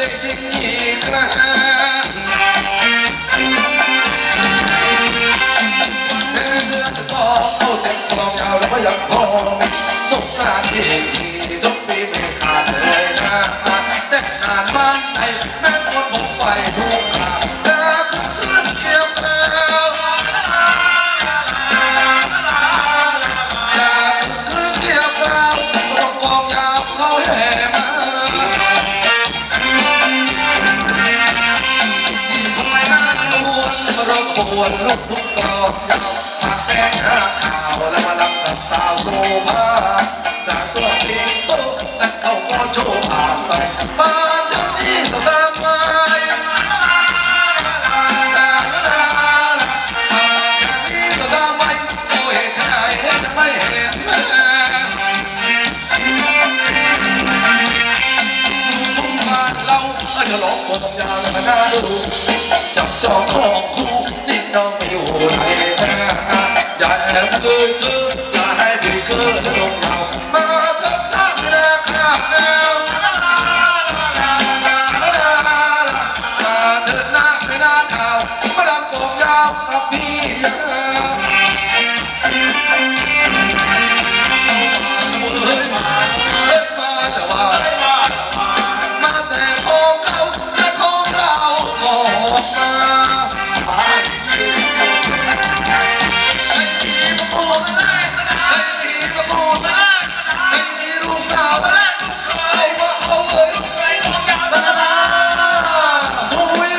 ได้ยิ่งอีกครั้งเดือนก็เข้าเจ็บกลองยาวแล้วก็ยังพอสงกรานต์อีกทีทุกปีไม่ขาดเลยนะแต่งานบ้านไหนแม่คนผมไฟทุกขาแต่ขึ้นเกี่ยวแล้วขึ้นเกี่ยวแล้วต้องกองยาวเข้าแห่มาทำไมน่าดวนรบกวนลูกทุกกองยาวปากแดงหน้าขาวแล้วมาลำกับสาวโซภาแต่ตัวทิ้งโต๊ะแต่เขาก็โชว์ผ่านไปบ้านเจ้าที่ต้องทำไมไม่เห็นแม่ทุ่งบ้านเราจะหลอกคนยาวแล้วน่าดูจับจองของคู่นี่น้องไม่อยู่ไหนอย่าแอบเลยอย่าให้พี่เกิดลงเรามาเถิดสร้างราคาแล้วเถิดหน้าไม่น่าเก่ามาดำกองยาวกับพี่มาแต่ของเขาและของเราออกมาไม่มีมาพูดไม่มีมาพูดไม่มีลูกสาวเอามาเอาเลยตาลาโอ้ย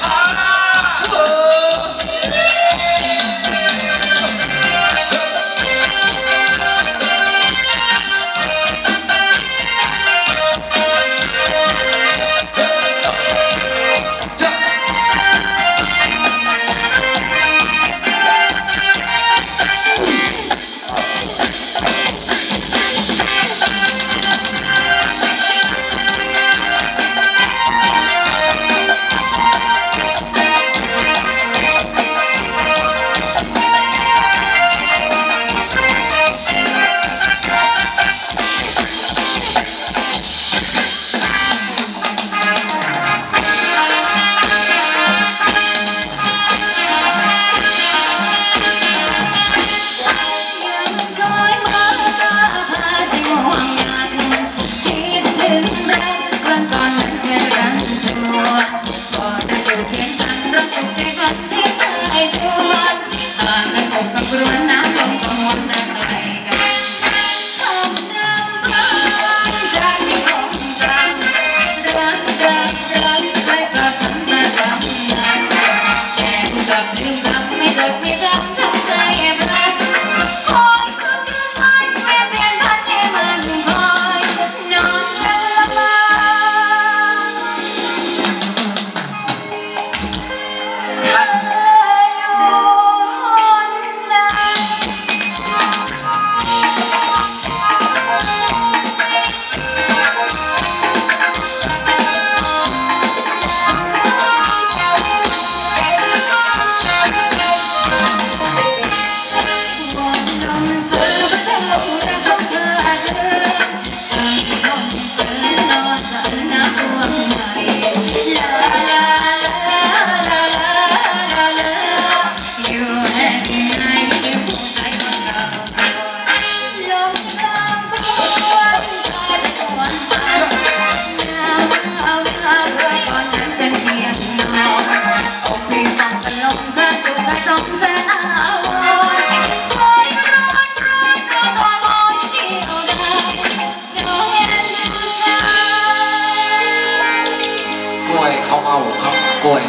เขาเอาครับกล้วย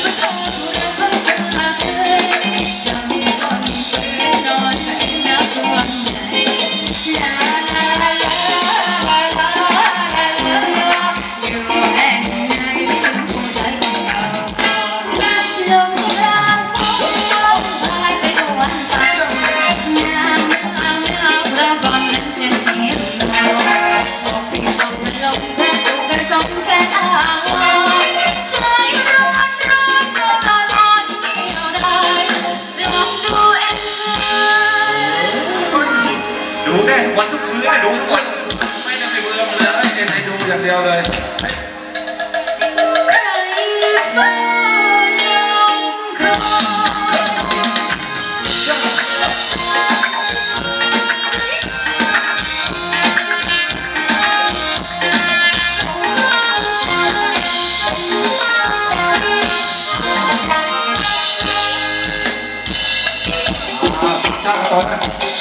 สดูได้ทุกวันทุกคืนเลยดูทุกวันไม่ได้ไปเบื่อเลยในดูอย่างเดียวเลยตอนนั้น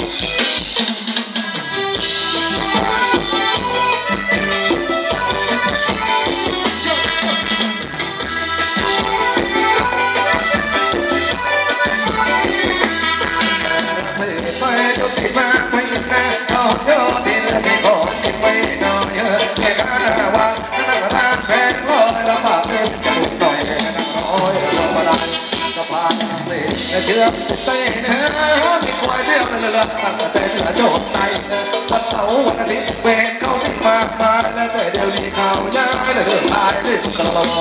เชื่อเต้นมีควายเดียวนั่นแหละแต่เหลือโจทย์ในวันเสาร์วันอาทิตย์เวรเขาที่มากมายแล้วแต่เดี๋ยวนี้เขาย้ายเลยตายด้วยกระบอก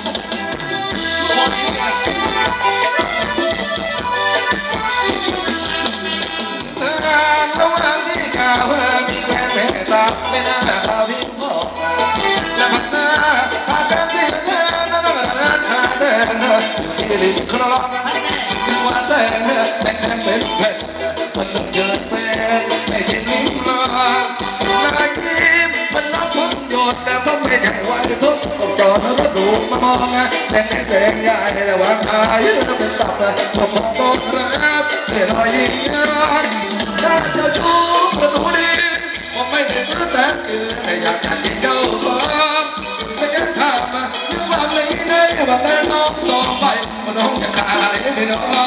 ระหว่างที่กาวมีแฟนเมตตาไม่น่าเขาพี่พ่อจะพัฒนาพากันที่เดินนั่นนั่นนั่นเดินที่ริมคลองว่าแต่แต่เป็นเพชรมันต้องเจอเป็นไม่ใช่ลิ้มลานายยิ้มมันรับผลโยชน์แต่ก็ไม่ใช่ว่าทุกต้องจอดรถดูมามองแต่แต่ใหญ่ระหว่างทางยืนเป็นตับชมต้นรับเดี๋ยวรอยยิ้มถ้าจะชูประตูนี้ผมไม่ได้ซื้อแต่คือแต่อยากจะชิมเจ้าของไม่กันข้ามมานึกว่าไม่ได้ว่าแต่น้องสองใบมันน้องจะขายไม่น้อง